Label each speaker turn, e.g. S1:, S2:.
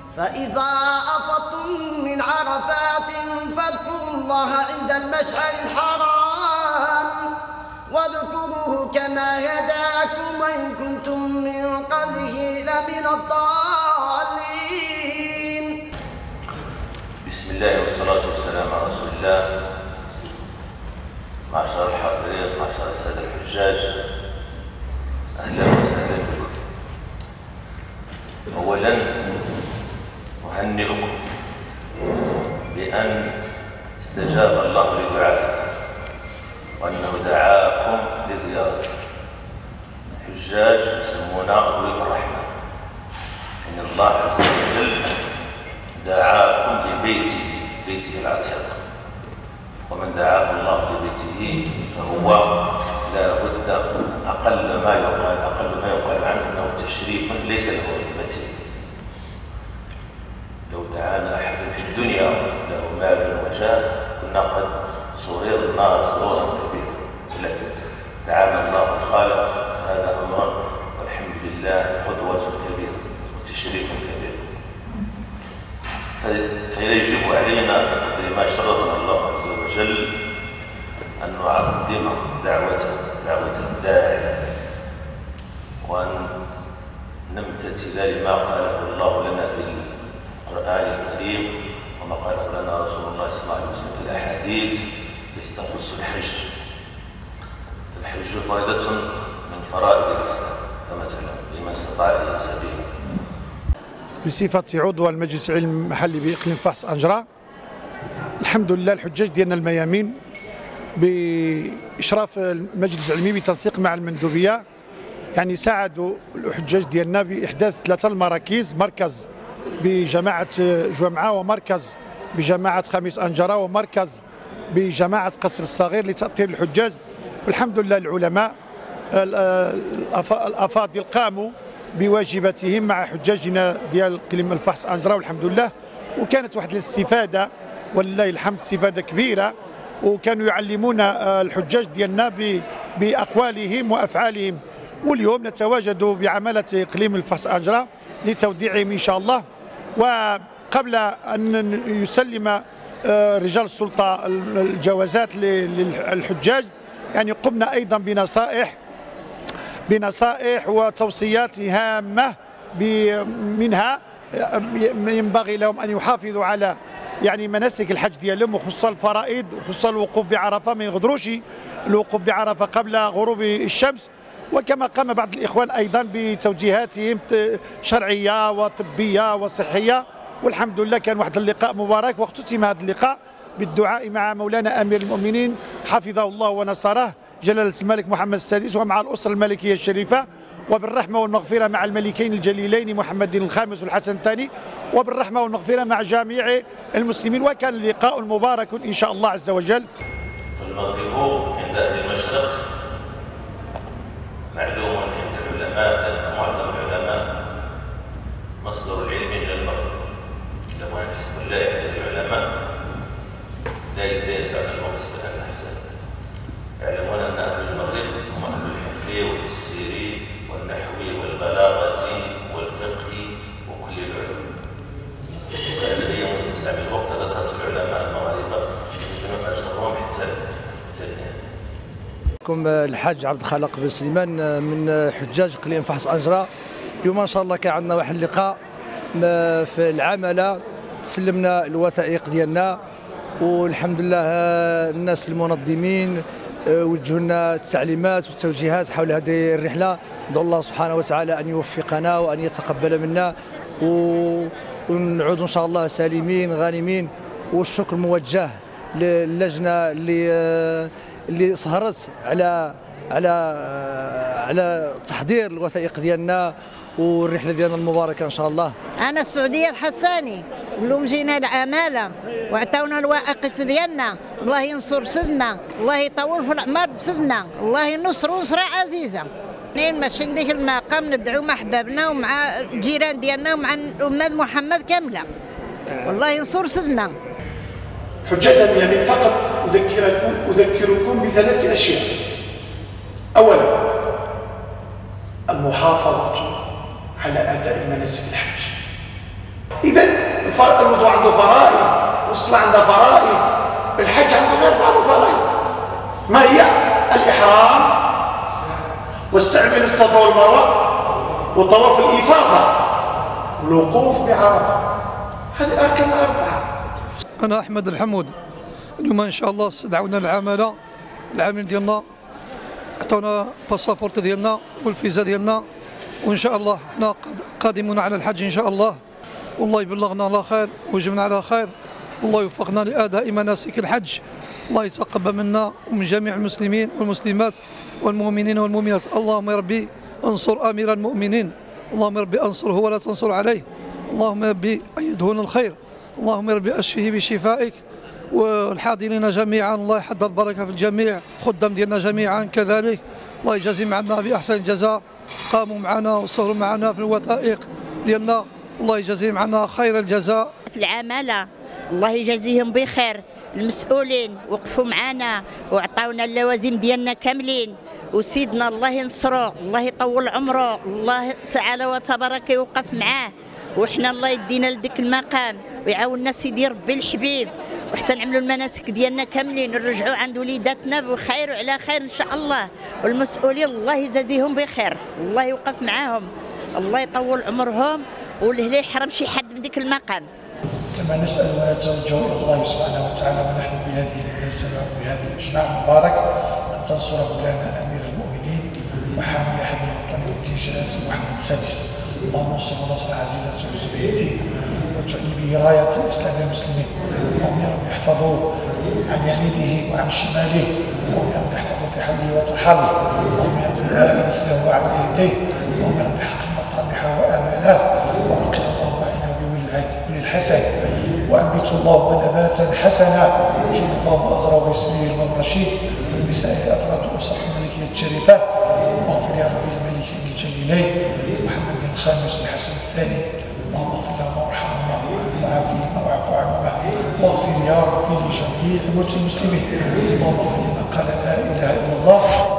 S1: فإذا أفضتم من عرفات فاذكروا الله عند المشعر الحرام واذكروه كما هداكم وإن كنتم من قبله لمن الضالين.
S2: بسم الله والصلاة والسلام على رسول الله. معشر الحاضرين، معشر السادة الحجاج، أهلا وسهلا بكم. أولا أهنئكم بأن استجاب الله لدعائكم وأنه دعاكم لزيارته. الحجاج يسمونا ضيوف الرحمة، إن الله عز وجل دعاكم لبيته، بيته العتيق، ومن دعاه الله لبيته فهو لا بد أقل ما يقال عنه أنه تشريف ليس له قيمته. لو دعانا أحد في الدنيا له مال وجاه كنا قد صررنا سرورا كبيرا، لكن دعانا الله الخالق فهذا أمر والحمد لله قدوة كبيرة وتشريف كبير. فيجب علينا بقدر ما شرفنا الله عز وجل أن نعظم دعوة الداعي وأن نمتثل لما قاله الله لنا في القرآن الكريم وما قاله لنا رسول الله صلى الله عليه وسلم في الأحاديث التي تخص الحج. الحج فريضة من فرائض الإسلام كما تعلم لمن استطاع إليه سبيلا.
S3: بصفتي عضو المجلس العلمي المحلي بإقليم فاس أنجرة، الحمد لله الحجاج ديالنا الميامين بإشراف المجلس العلمي بتنسيق مع المندوبية يعني ساعدوا الحجاج ديالنا بإحداث 3 المراكز، مركز بجماعة جمعة ومركز بجماعة خميس أنجرة ومركز بجماعة قصر الصغير لتأطير الحجاج. والحمد لله العلماء الأفاضل قاموا بواجباتهم مع حجاجنا ديال اقليم الفحص أنجرة والحمد لله، وكانت واحد الاستفادة ولله الحمد، استفادة كبيرة، وكانوا يعلمون الحجاج ديالنا بأقوالهم وأفعالهم. واليوم نتواجد بعملة اقليم الفحص أنجرة لتوديعهم إن شاء الله. وقبل أن يسلم رجال السلطة الجوازات للحجاج يعني قمنا أيضا بنصائح وتوصيات هامة، منها ينبغي لهم أن يحافظوا على يعني مناسك الحج ديالهم، وخصوصا الفرائض وخصوصا الوقوف بعرفة، ما يغدروش الوقوف بعرفة قبل غروب الشمس. وكما قام بعض الإخوان أيضا بتوجيهاتهم شرعية وطبية وصحية. والحمد لله كان واحد اللقاء مبارك، واختتم هذا اللقاء بالدعاء مع مولانا أمير المؤمنين حفظه الله ونصره جلالة الملك محمد السادس ومع الأسرة الملكية الشريفة، وبالرحمة والمغفرة مع الملكين الجليلين محمد الخامس والحسن الثاني، وبالرحمة والمغفرة مع جميع المسلمين. وكان اللقاء مبارك إن شاء الله عز وجل.
S2: فالمغرب عند أهل المشرق معلوم عند العلماء أن معظم العلماء مصدر العلم إلى المغرب، لما حسب الله عند العلماء لا يسع الوقت بأن نحسن. يعلمون أن أهل المغرب هم أهل الحفظ والتفسير والنحو والبلاغة والفقه وكل العلوم. وكان لدي متسع بالوقت ذكرت العلماء المغاربة يمكن أجرهم حتى النهاية.
S4: الحاج عبد الخالق بن سليمان من حجاج اقليم فحص أنجرة. اليوم ان شاء الله كان عندنا واحد اللقاء في العمله، تسلمنا الوثائق ديالنا والحمد لله الناس المنظمين وجهوا لنا التعليمات والتوجيهات حول هذه الرحله. ندعو الله سبحانه وتعالى ان يوفقنا وان يتقبل منا ونعود ان شاء الله سالمين غانمين. والشكر موجه للجنه اللي سهرت على تحضير الوثائق ديالنا والرحله ديالنا المباركه ان شاء الله.
S5: انا السعوديه الحساني، اليوم جينا العماله وعطاونا الوثائق ديالنا. الله ينصر سيدنا، الله يطول في الاعمار بسيدنا، الله ينصرو نصره عزيزه. ماشي نديك المقام ندعو مع احبابنا ومع الجيران ديالنا ومع امه محمد كامله، والله ينصر سيدنا.
S3: حجاج يعني فقط أذكركم ب3 أشياء. أولا المحافظة على أداء مناسك الحج، إذا الوضوء عنده فرائض، والصلاة عندها فرائض، الحج عنده غير بعض الفرائض. ما هي؟ الإحرام، والسعي بين الصفا والمروة، وطواف الإفاضة، والوقوف بعرفة. هذه أركان 4.
S6: أنا أحمد الحمود. اليوم إن شاء الله استدعونا العاملين ديالنا، عطونا باسابورت ديالنا والفيزا ديالنا، وإن شاء الله حنا قادمون على الحج إن شاء الله. والله يبلغنا على خير ويجبنا على خير، والله يوفقنا لأداء مناسك الحج. الله يتقبل منا ومن جميع المسلمين والمسلمات والمؤمنين والمؤمنات. اللهم يا ربي انصر أمير المؤمنين، اللهم يا ربي انصره ولا تنصر عليه، اللهم يا ربي أيده للخير، اللهم يا ربي أشفيه بشفائك، والحاضرين جميعا الله يحضر البركة في الجميع، خدام ديالنا جميعا كذلك الله يجازيهم عنا بأحسن الجزاء، قاموا معنا وسهروا معنا في الوثائق ديالنا، الله يجازيهم عنا خير الجزاء.
S5: في العمالة الله يجازيهم بخير، المسؤولين وقفوا معنا وعطاونا اللوازم ديالنا كاملين، وسيدنا الله ينصره، الله يطول عمره، الله تعالى وتبارك يوقف معاه، وحنا الله يدينا لذاك المقام ويعاوننا سيدي ربي الحبيب، وحتى نعملوا المناسك ديالنا كاملين، نرجعوا عند وليداتنا بخير وعلى خير ان شاء الله، والمسؤولين الله يجازيهم بخير، الله يوقف معاهم، الله يطول عمرهم، ولا يحرم شي حد من ذاك المقام.
S3: كما نسأل ونتوجه إلى الله سبحانه وتعالى ونحن بهذه المناسبة وبهذا الإجماع المبارك أن تنصر مولانا أمير المؤمنين وحامي حمل الوطن والدين جلالة محمد السادس. اللهم انصره نصر عزيزا تعز به الدين وتعلي به راية الإسلام المسلمين. اللهم يا رب احفظه عن يمينه وعن شماله، اللهم يا رب احفظه في حله وترحاله، اللهم يا رب بارك له وعلى يديه، اللهم يا رب حقق مطامحه وآماله، وأقم اللهم عينه بولي العهد كل الحسن، وأنبت اللهم نباتا حسنا، وجب اللهم أزره باسمه الرشيد وبسائر أفراد الأسرة الملكية الشريفة، واغفر يا رب الملك الجليلين محمد الخامس الحسن الثاني، اللهم اغفر لهما وارحمهما وعافيهما واعف عنهما، واغفر يا رب لجميع موتى المسلمين، اللهم اغفر لمن قال لا إله إلا الله